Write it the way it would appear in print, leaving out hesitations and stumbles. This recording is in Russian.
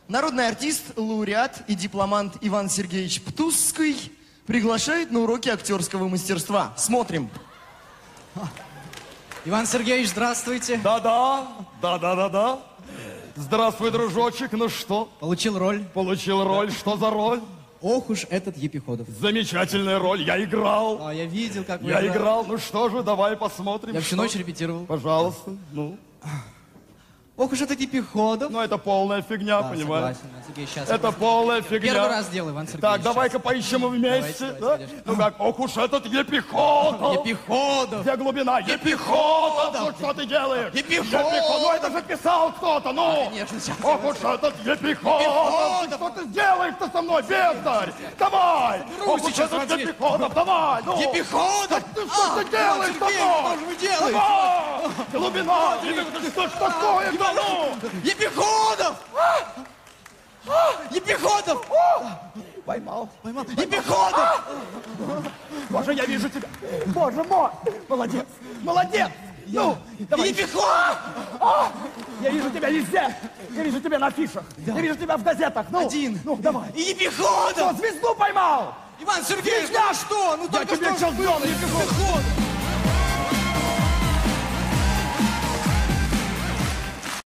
Народный артист, лауреат и дипломант Иван Сергеевич Птусский приглашает на уроки актерского мастерства. Смотрим. Иван Сергеевич, здравствуйте. Да-да. Здравствуй, дружочек. Ну что? Получил роль. Получил роль. Что за роль? Ох уж этот Епиходов. Замечательная роль. Я играл. А, я видел, как вы Я играли. играл. Ну что же, давай посмотрим. Я всю ночь репетировал. Пожалуйста. Ну. Ох уж этот Епиходов. Ну, это полная фигня, Да, понимаешь? согласен, Иван Сергеевич, сейчас Это полная фигня. Первый раз делаю, Иван Сергеевич. Так, давай-ка поищем вместе. Давайте, Да? конечно. Ну как, ох уж этот Епиходов. Епиходов. Где глубина? Епиходов! Ну что ты делаешь? Епиходов! Ну это же писал кто-то, ну! Конечно, сейчас. Ох уж этот Епиходов! Что ты сделаешь-то со мной, бездарь? Давай! Ох уж сейчас, этот Иван Епиходов, давай! Ну! Епиходов! Ты что ты делаешь со Сергеевич, мной? что же вы делаете? Давай! Глубина! Ты что ж такое-то, ну? Епиходов! Епиходов! Поймал. Епиходов! Боже, я вижу тебя. Боже мой! Молодец! Молодец! Ну, давай. Епиходов! Я вижу тебя везде. Я вижу тебя на афишах. Я вижу тебя в газетах. Ну, Один. Ну, давай. Епиходов! Что, звезду поймал? Иван Сергеевич, Нельзя! ну что? Ну Я только тебе что сейчас было Епиходов!